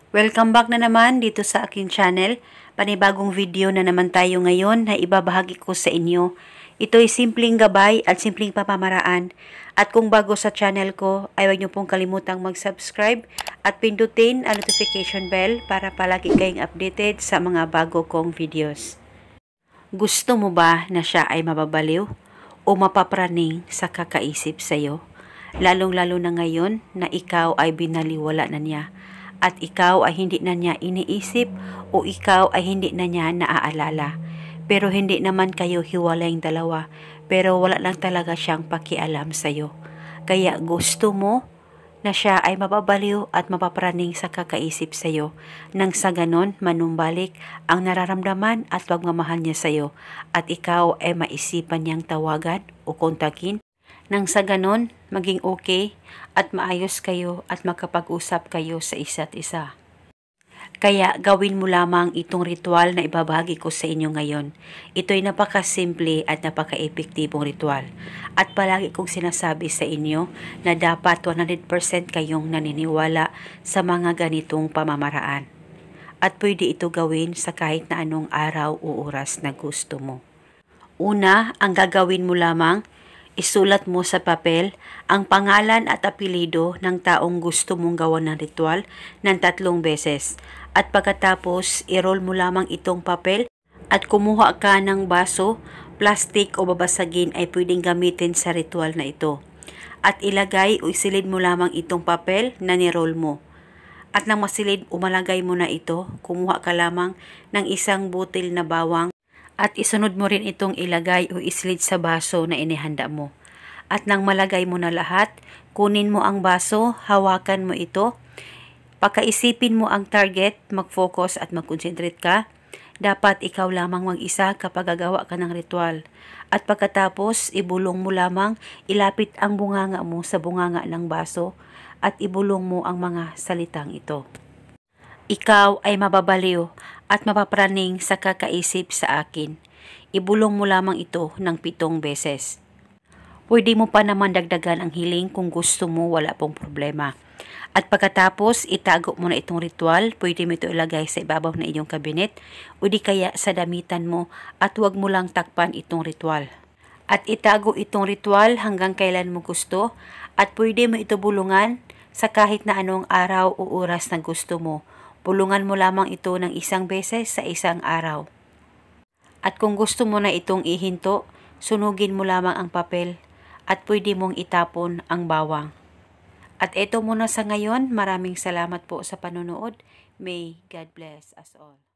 Welcome back na naman dito sa aking channel. Panibagong video na naman tayo ngayon na ibabahagi ko sa inyo. Ito ay simpleng gabay at simpleng pamamaraan. At kung bago sa channel ko, ay huwag niyo pong kalimutang mag-subscribe at pindutin ang notification bell para palagi kayong updated sa mga bago kong videos. Gusto mo ba na siya ay mababaliw o mapapraning sa kakaisip sa iyo? Lalong-lalo na ngayon na ikaw ay binaliwala na niya. At ikaw ay hindi na niya iniisip o ikaw ay hindi na niya naaalala. Pero hindi naman kayo hiwalayng dalawa, pero wala lang talaga siyang pakialam sa'yo. Kaya gusto mo na siya ay mababaliw at mapapraning sa kakaisip sa'yo, nang sa ganon manumbalik ang nararamdaman at pagmamahal niya sa'yo, at ikaw ay maisipan niyang tawagan o kontakin, nang sa ganon, maging okay at maayos kayo at makapag-usap kayo sa isa't isa. Kaya gawin mo lamang itong ritual na ibabahagi ko sa inyo ngayon. Ito'y napakasimple at napaka-epektibong ritual. At palagi kong sinasabi sa inyo na dapat 100% kayong naniniwala sa mga ganitong pamamaraan. At pwede ito gawin sa kahit na anong araw o oras na gusto mo. Una, ang gagawin mo lamang, isulat mo sa papel ang pangalan at apelido ng taong gusto mong gawan ng ritual ng 3 beses. At pagkatapos, i-roll mo lamang itong papel at kumuha ka ng baso, plastic o babasagin ay pwedeng gamitin sa ritual na ito. At ilagay o isilid mo lamang itong papel na ni-roll mo. At nang masilid o malagay mo na ito, kumuha ka lamang ng isang butil na bawang at isunod mo rin itong ilagay o isilid sa baso na inihanda mo. At nang malagay mo na lahat, kunin mo ang baso, hawakan mo ito, pagkaisipin mo ang target, mag-focus at mag-concentrate ka. Dapat ikaw lamang mag-isa kapag gagawa ka ng ritual. At pagkatapos, ibulong mo lamang, ilapit ang bunganga mo sa bunganga ng baso at ibulong mo ang mga salitang ito. Ikaw ay mababaliw at mapapraning sa kakaisip sa akin. Ibulong mo lamang ito ng 7 beses. Pwede mo pa naman dagdagan ang hiling kung gusto mo, wala pong problema. At pagkatapos, itago mo na itong ritual. Pwede mo ito ilagay sa ibabaw na iyong kabinet o di kaya sa damitan mo, at huwag mo lang takpan itong ritual. At itago itong ritual hanggang kailan mo gusto, at pwede mo ito bulungan sa kahit na anong araw o oras na gusto mo. Bulungan mo lamang ito ng 1 beses sa 1 araw. At kung gusto mo na itong ihinto, sunugin mo lamang ang papel at pwede mong itapon ang bawang. At ito muna sa ngayon. Maraming salamat po sa panonood. May God bless us all.